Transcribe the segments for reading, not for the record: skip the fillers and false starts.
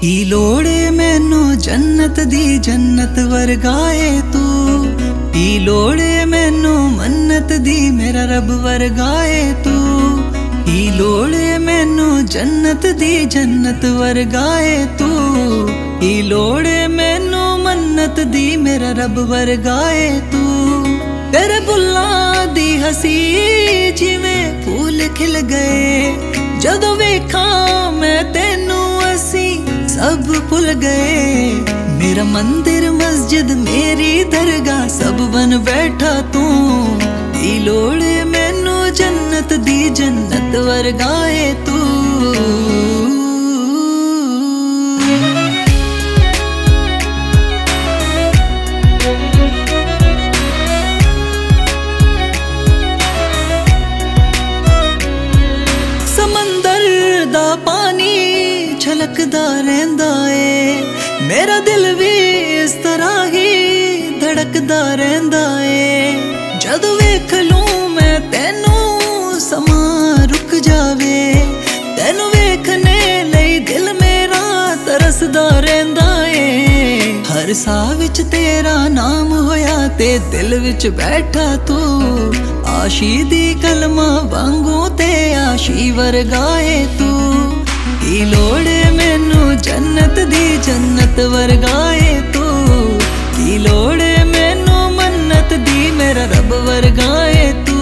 की लोड़े मैनू जन्नत दी जन्नत वर्गाए तू, की लोड़े मैनू मन्नत दी मेरा रब वर्गाए तू, की लोड़े मैनू जन्नत दी जन्नत वर्गाए तू, की लोड़े मैनू मन्नत दी मेरा रब वर्गाए तू। तेरे बुल्लां दी हसी जिवें फूल खिल गए, जदों वेखां मैं तैनू असी सब भुल गए। मेरा मंदिर मस्जिद मेरी दरगाह सब बन बैठा तू, दी लोड़े मैनू जन्नत दी जन्नत वर्गाए तू। समंदर दा पानी छलकदा रहिंदा ए, मेरा दिल भी इस तरह ही धड़कदा रहिंदा ए। जद वेख लूं मैं तैनू समा रुक जावे, तैनू वेखने लई दिल मेरा तरसदा रहिंदा ए। हर साह विच तेरा नाम होया ते दिल विच बैठा तू, आशी दी कलमा वांगू ते आशी वर्गाए तू। की लोड़े मैनू जन्नत दी जन्नत वर्गाए तू, की लोड़े मैनू मन्नत दी मेरा रब वर्गाए तू।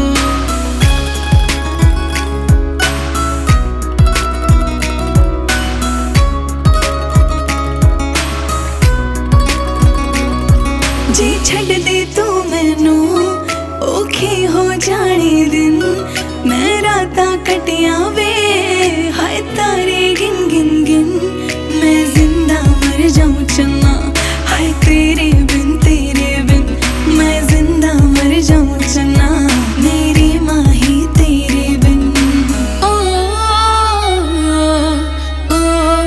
जी छड़ दे तू मैनू औखी हो जाने दिन, मैं रातां कटिया वे हाय तारे गिन गिन गिन। मैं जिंदा मर जाऊं चन्ना हाय तेरे बिन मैं जिंदा मर जाऊं चन्ना मेरी माही तेरे बिन। ओ, ओ,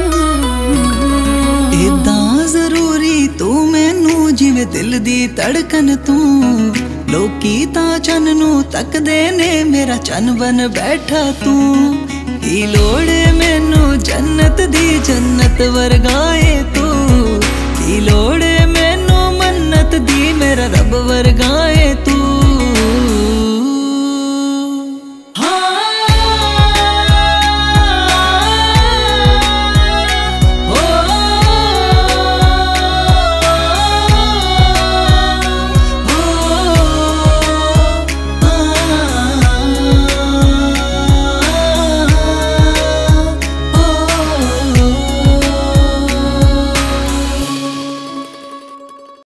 इदां जरूरी तू मैनू जिवें दिल दी धड़कन तू, लोकी तां चन नू तकदे ने मेरा चन बन बैठा तू। की लोड़े मैनू जन्नत दी जन्नत वर्गाए तू, की लोड़े मैनू मन्नत दी मेरा रब वर्गाए